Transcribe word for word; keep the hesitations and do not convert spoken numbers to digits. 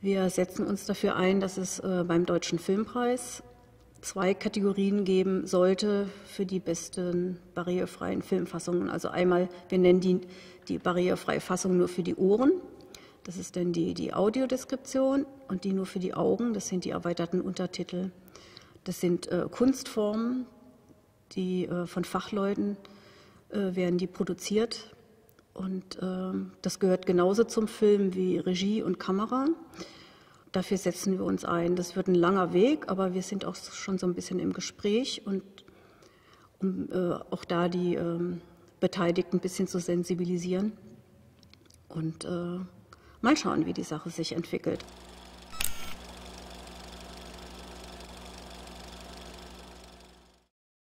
Wir setzen uns dafür ein, dass es äh, beim Deutschen Filmpreis zwei Kategorien geben sollte für die besten barrierefreien Filmfassungen. Also einmal, wir nennen die, die barrierefreie Fassung nur für die Ohren. Das ist dann die, die Audiodeskription, und die nur für die Augen. Das sind die erweiterten Untertitel. Das sind äh, Kunstformen, die äh, von Fachleuten äh, werden die produziert. Und äh, das gehört genauso zum Film wie Regie und Kamera. Dafür setzen wir uns ein. Das wird ein langer Weg, aber wir sind auch schon so ein bisschen im Gespräch, und um äh, auch da die äh, Beteiligten ein bisschen zu sensibilisieren. Und äh, mal schauen, wie die Sache sich entwickelt.